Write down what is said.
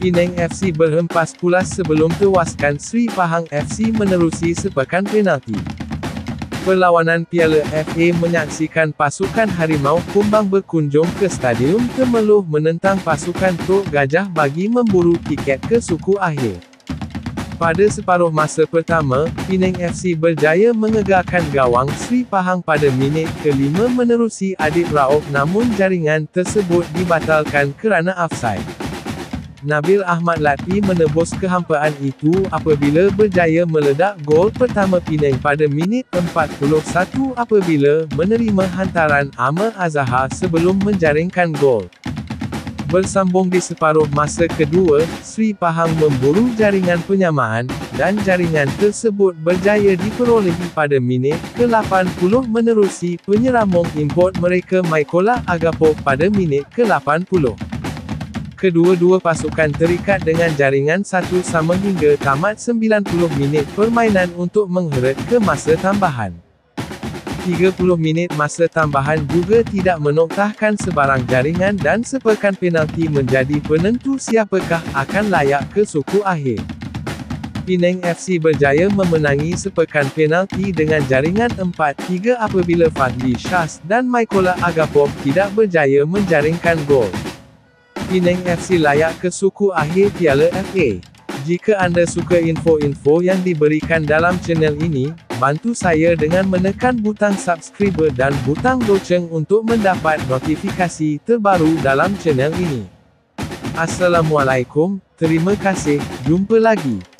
Penang FC berhempas pulas sebelum tewaskan Sri Pahang FC menerusi sepakan penalti. Perlawanan Piala FA menyaksikan pasukan Harimau Kumbang berkunjung ke Stadium Temeloh menentang pasukan Tok Gajah bagi memburu tiket ke suku akhir. Pada separuh masa pertama, Penang FC berjaya mengegarkan gawang Sri Pahang pada minit ke-5 menerusi Adib Rauf, namun jaringan tersebut dibatalkan kerana offside. Nabil Ahmad Latvi menebus kehampaan itu apabila berjaya meledak gol pertama Penang pada minit 41 apabila menerima hantaran Amar Azhar sebelum menjaringkan gol. Bersambung di separuh masa kedua, Sri Pahang memburu jaringan penyamaan, dan jaringan tersebut berjaya diperolehi pada minit ke-80 menerusi penyeramung import mereka Maikola Agapov pada minit ke-80. Kedua-dua pasukan terikat dengan jaringan satu sama hingga tamat 90 minit permainan untuk mengheret ke masa tambahan. 30 minit masa tambahan juga tidak menoktahkan sebarang jaringan dan sepakan penalti menjadi penentu siapakah akan layak ke suku akhir. Penang FC berjaya memenangi sepakan penalti dengan jaringan 4-3 apabila Fadli Shahs dan Maikola Agapov tidak berjaya menjaringkan gol. Penang FC layak ke suku akhir Piala FA. Jika anda suka info-info yang diberikan dalam channel ini, bantu saya dengan menekan butang subscribe dan butang loceng untuk mendapat notifikasi terbaru dalam channel ini. Assalamualaikum, terima kasih, jumpa lagi.